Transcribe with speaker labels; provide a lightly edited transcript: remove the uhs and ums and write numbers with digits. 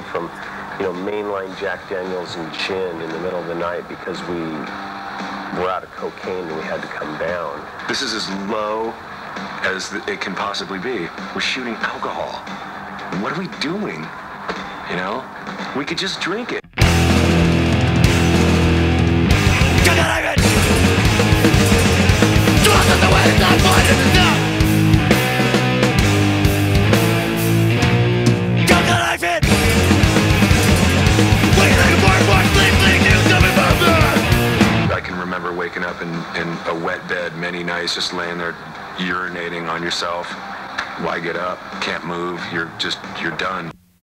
Speaker 1: from, mainline Jack Daniels and gin in the middle of the night because we were out of cocaine and we had to come down.
Speaker 2: This is as low as it can possibly be. We're shooting alcohol. What are we doing? We could just drink it. I can remember waking up in a wet bed many nights, just laying there urinating on yourself. Why get up? Can't move. You're done.